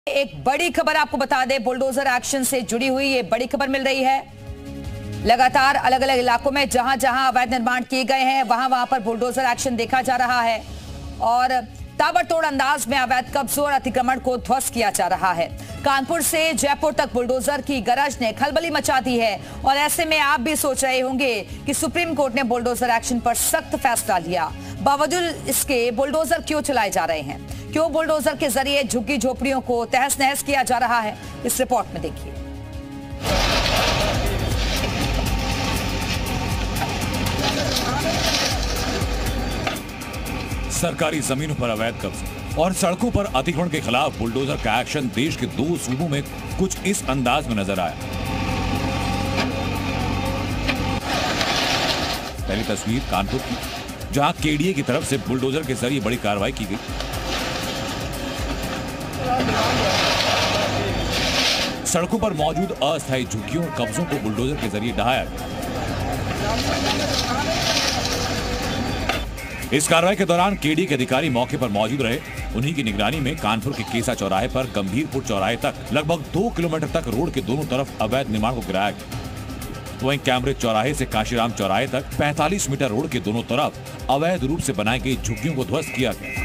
एक बड़ी खबर आपको बता दें, बुलडोजर एक्शन से जुड़ी हुई ये बड़ी खबर मिल रही है। लगातार अलग अलग इलाकों में जहां जहां अवैध निर्माण किए गए हैं वहां पर बुलडोजर एक्शन देखा जा रहा है और ताबड़तोड़ अंदाज में अवैध कब्जों और अतिक्रमण को ध्वस्त किया जा रहा है। कानपुर से जयपुर तक बुलडोजर की गरज ने खलबली मचा दी है और ऐसे में आप भी सोच रहे होंगे कि सुप्रीम कोर्ट ने बुलडोजर एक्शन पर सख्त फैसला लिया, बावजूद इसके बुलडोजर क्यों चलाए जा रहे हैं, क्यों बुलडोजर के जरिए झुग्गी झोपड़ियों को तहस नहस किया जा रहा है, इस रिपोर्ट में देखिए। सरकारी जमीनों पर अवैध कब्जे और सड़कों पर अतिक्रमण के खिलाफ बुलडोजर का एक्शन देश के 2 सूबों में कुछ इस अंदाज में नजर आया। पहली तस्वीर कानपुर की, जहां केडीए की तरफ से बुलडोजर के जरिए बड़ी कार्रवाई की गई। सड़कों पर मौजूद अस्थायी झुग्गियों और कब्जों को बुलडोजर के जरिए ढहाया गया। इस कार्रवाई के दौरान केडीए के अधिकारी मौके पर मौजूद रहे। उन्हीं की निगरानी में कानपुर के केसा चौराहे पर गंभीरपुर चौराहे तक लगभग 2 किलोमीटर तक रोड के दोनों तरफ अवैध निर्माण को गिराया गया। वहीं कैमरे चौराहे से काशीराम चौराहे तक 45 मीटर रोड के दोनों तरफ अवैध रूप से बनाई गई झुग्गियों को ध्वस्त किया गया।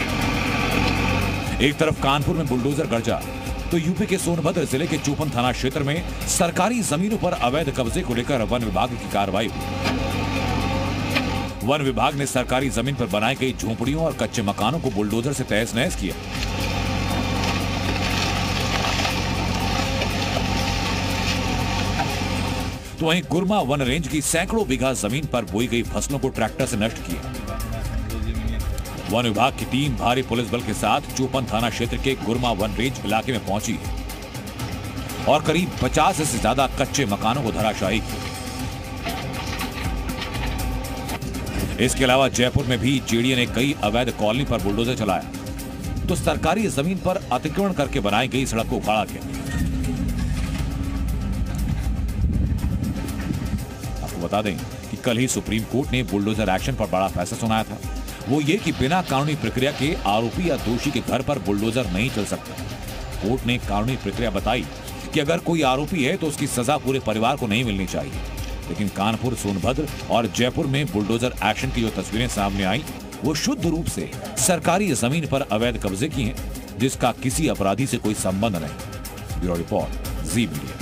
एक तरफ कानपुर में बुलडोजर गरजा तो यूपी के सोनभद्र जिले के चोपन थाना क्षेत्र में सरकारी जमीनों पर अवैध कब्जे को लेकर वन विभाग की कार्रवाई हुई। वन विभाग ने सरकारी जमीन पर बनाई गई झोपड़ियों और कच्चे मकानों को बुलडोजर से तहस नहस किया। तो वहीं गुरमा वन रेंज की सैकड़ों बीघा जमीन पर बोई गई फसलों को ट्रैक्टर से नष्ट किया। वन विभाग की टीम भारी पुलिस बल के साथ चोपन थाना क्षेत्र के गुरमा वन रेंज इलाके में पहुंची और करीब 50 से ज्यादा कच्चे मकानों को धराशायी किया। इसके अलावा जयपुर में भी जेडीए ने कई अवैध कॉलोनी पर बुलडोजर चलाया तो सरकारी जमीन पर अतिक्रमण करके बनाई गई सड़क को उखाड़ा गया। आपको बता दें कि कल ही सुप्रीम कोर्ट ने बुलडोजर एक्शन पर बड़ा फैसला सुनाया था। वो ये कि बिना कानूनी प्रक्रिया के आरोपी या दोषी के घर पर बुलडोजर नहीं चल सकता। कोर्ट ने कानूनी प्रक्रिया बताई कि अगर कोई आरोपी है तो उसकी सजा पूरे परिवार को नहीं मिलनी चाहिए। लेकिन कानपुर, सोनभद्र और जयपुर में बुलडोजर एक्शन की जो तस्वीरें सामने आई वो शुद्ध रूप से सरकारी जमीन पर अवैध कब्जे की हैं, जिसका किसी अपराधी से कोई संबंध नहीं। Bureau report, Zee media.